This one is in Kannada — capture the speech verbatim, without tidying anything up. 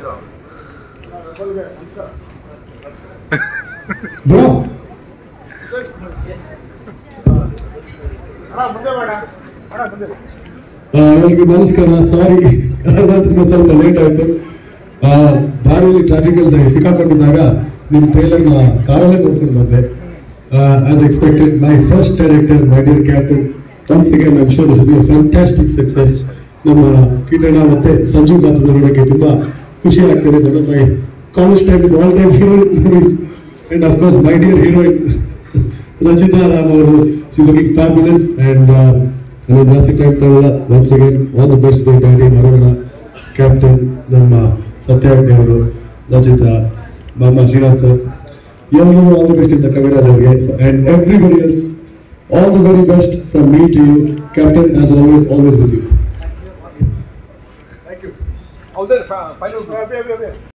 ಬ್ರೋ ಎಲ್ಲರಿಗೂ ನಮಸ್ಕಾರ. ಸಾರಿ ತುಂಬ ಸ್ವಲ್ಪ ಲೇಟ್ ಆಯಿತು. ದಾರಿಯಲ್ಲಿ ಟ್ರಾಫಿಕ್ ಅಲ್ಲಿ ಸಿಕ್ಕಾಕೊಂಡಿದ್ದಾಗ ನಿಮ್ಮ ಟ್ರೈಲರ್ನ ಕಾರಲ್ಲೇ ನೋಡ್ಕೊಂಡು ಬಂದೆ. As expected my first director my dear captain once again I am sure this will be a fantastic success. ನಮ್ಮ ಕೀಟಣ್ಣ ಮತ್ತೆ ಸಂಜು ಗಾತ್ರದ ನೋಡೋಕ್ಕೆ ತುಂಬಾ ಖುಷಿ ಆಗ್ತದೆ. One of my college time with all time hero movies and of course my dear heroine Rachita Ram ಅವರು, ಶಿ ಲುಕಿಂಗ್ ಫ್ಯಾಬ್ಯುಲಸ್ ಅಂಡ್ ನಾನು ಜಾಸ್ತಿ ಟೈಮ್ ತಗೊಳ್ಳ. Once again all the best to daddy ಮರವಣ ಕ್ಯಾಪ್ಟನ್, ನಮ್ಮ ಸತ್ಯಾಗ್ನಿ ಅವರು, ರಚಿತಾ, ಮಾಮ ಶ್ರೀನಾಥ್ ಸರ್, ಎಲ್ಲರಿಗೂ ಆಲ್ ದಿ ಬೆಸ್ಟ್ ಇಂದ ಕವಿರಾಜ್ ಅವರಿಗೆ and everybody else all the very best from me to you. Captain as always always with you. Thank you. All there, final.